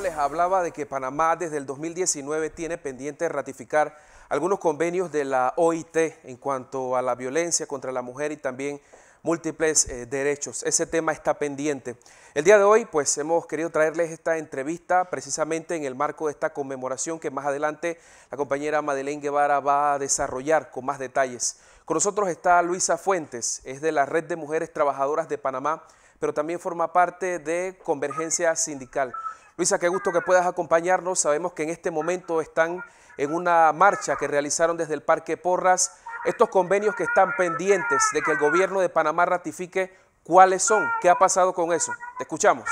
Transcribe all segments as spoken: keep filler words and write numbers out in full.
les hablaba de que Panamá desde el dos mil diecinueve tiene pendiente ratificar algunos convenios de la O I T en cuanto a la violencia contra la mujer y también múltiples eh, derechos. Ese tema está pendiente. El día de hoy pues hemos querido traerles esta entrevista precisamente en el marco de esta conmemoración que más adelante la compañera Madeleine Guevara va a desarrollar con más detalles. Con nosotros está Luisa Fuentes, es de la Red de Mujeres Trabajadoras de Panamá, pero también forma parte de Convergencia Sindical. Luisa, qué gusto que puedas acompañarnos. Sabemos que en este momento están en una marcha que realizaron desde el Parque Porras. Estos convenios que están pendientes de que el gobierno de Panamá ratifique, ¿cuáles son? ¿Qué ha pasado con eso? Te escuchamos.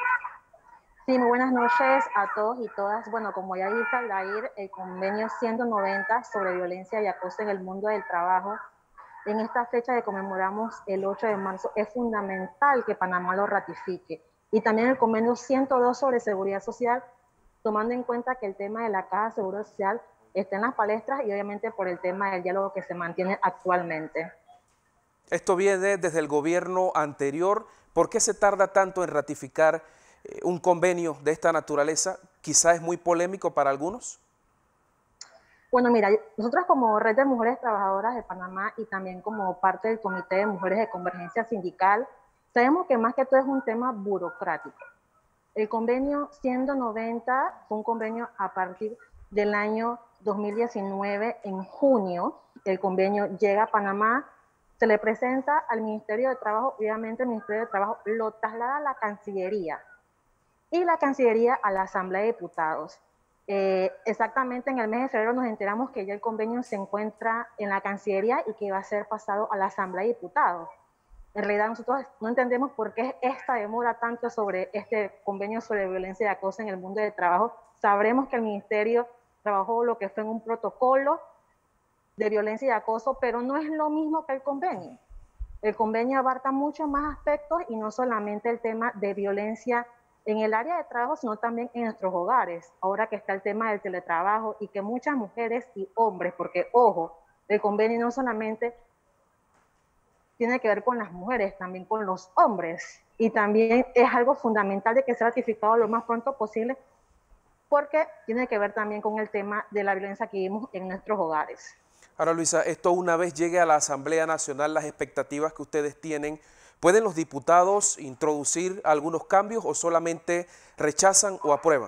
Sí, muy buenas noches a todos y todas. Bueno, como ya dice Aldair, el convenio ciento noventa sobre violencia y acoso en el mundo del trabajo, en esta fecha que conmemoramos el ocho de marzo, es fundamental que Panamá lo ratifique. Y también el convenio ciento dos sobre seguridad social, tomando en cuenta que el tema de la Caja de Seguro Social está en las palestras y obviamente por el tema del diálogo que se mantiene actualmente. Esto viene desde el gobierno anterior. ¿Por qué se tarda tanto en ratificar eh, un convenio de esta naturaleza? Quizá es muy polémico para algunos. Bueno, mira, nosotros como Red de Mujeres Trabajadoras de Panamá y también como parte del Comité de Mujeres de Convergencia Sindical, sabemos que más que todo es un tema burocrático. El convenio ciento noventa fue un convenio a partir del año dos mil diecinueve, en junio. El convenio llega a Panamá, se le presenta al Ministerio de Trabajo, obviamente el Ministerio de Trabajo lo traslada a la Cancillería y la Cancillería a la Asamblea de Diputados. Eh, exactamente en el mes de febrero nos enteramos que ya el convenio se encuentra en la Cancillería y que va a ser pasado a la Asamblea de Diputados. En realidad nosotros no entendemos por qué esta demora tanto sobre este convenio sobre violencia y acoso en el mundo del trabajo. Sabremos que el Ministerio trabajó lo que fue en un protocolo de violencia y acoso, pero no es lo mismo que el convenio. El convenio abarca muchos más aspectos y no solamente el tema de violencia en el área de trabajo, sino también en nuestros hogares. Ahora que está el tema del teletrabajo y que muchas mujeres y hombres, porque ojo, el convenio no solamente tiene que ver con las mujeres, también con los hombres. Y también es algo fundamental de que sea ratificado lo más pronto posible, porque tiene que ver también con el tema de la violencia que vivimos en nuestros hogares. Ahora, Luisa, esto una vez llegue a la Asamblea Nacional, las expectativas que ustedes tienen, ¿pueden los diputados introducir algunos cambios o solamente rechazan o aprueban?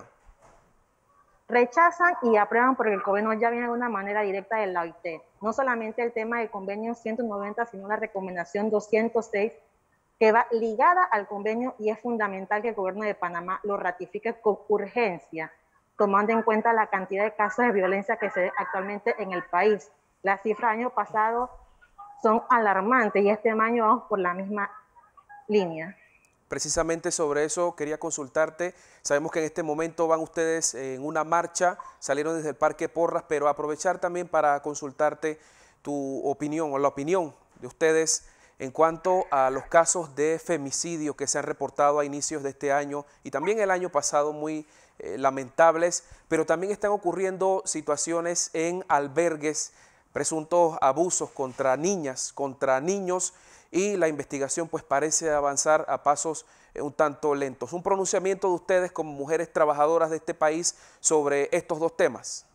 Rechazan y aprueban porque el convenio ya viene de una manera directa de la O I T. No solamente el tema del convenio ciento noventa, sino la recomendación doscientos seis, que va ligada al convenio y es fundamental que el gobierno de Panamá lo ratifique con urgencia, tomando en cuenta la cantidad de casos de violencia que se ve actualmente en el país. Las cifras del año pasado son alarmantes y este año vamos por la misma línea. Precisamente sobre eso quería consultarte. Sabemos que en este momento van ustedes en una marcha, salieron desde el Parque Porras, pero aprovechar también para consultarte tu opinión o la opinión de ustedes en cuanto a los casos de femicidio que se han reportado a inicios de este año y también el año pasado muy eh, lamentables, pero también están ocurriendo situaciones en albergues, presuntos abusos contra niñas, contra niños, y la investigación pues parece avanzar a pasos eh, un tanto lentos. Un pronunciamiento de ustedes como mujeres trabajadoras de este país sobre estos dos temas.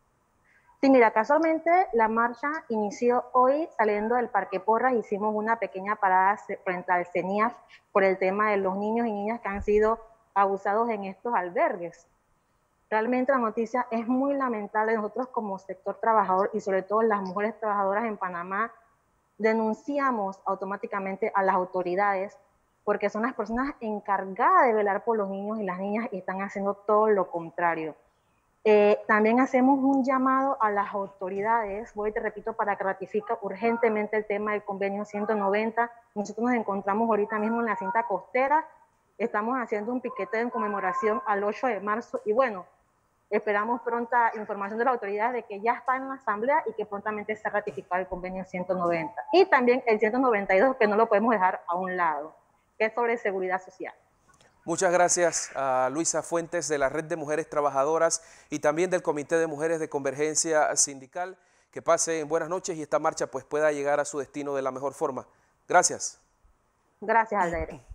Sí, mira, casualmente la marcha inició hoy saliendo del Parque Porras, hicimos una pequeña parada frente al CENIAF por el tema de los niños y niñas que han sido abusados en estos albergues. Realmente la noticia es muy lamentable. Nosotros como sector trabajador y sobre todo las mujeres trabajadoras en Panamá denunciamos automáticamente a las autoridades porque son las personas encargadas de velar por los niños y las niñas y están haciendo todo lo contrario. Eh, también hacemos un llamado a las autoridades, voy y te repito, para que ratifique urgentemente el tema del convenio ciento noventa. Nosotros nos encontramos ahorita mismo en la cinta costera, estamos haciendo un piquete en conmemoración al ocho de marzo y bueno, esperamos pronta información de las autoridades de que ya está en la asamblea y que prontamente se ratificado el convenio ciento noventa. Y también el ciento noventa y dos, que no lo podemos dejar a un lado, que es sobre seguridad social. Muchas gracias a Luisa Fuentes de la Red de Mujeres Trabajadoras y también del Comité de Mujeres de Convergencia Sindical. Que pasen buenas noches y esta marcha pues pueda llegar a su destino de la mejor forma. Gracias. Gracias, Aldair.